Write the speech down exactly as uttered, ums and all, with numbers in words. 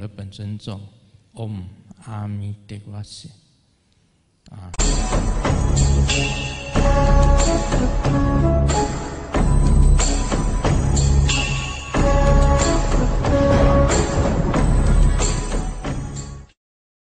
的本尊咒 Om 阿弥陀佛。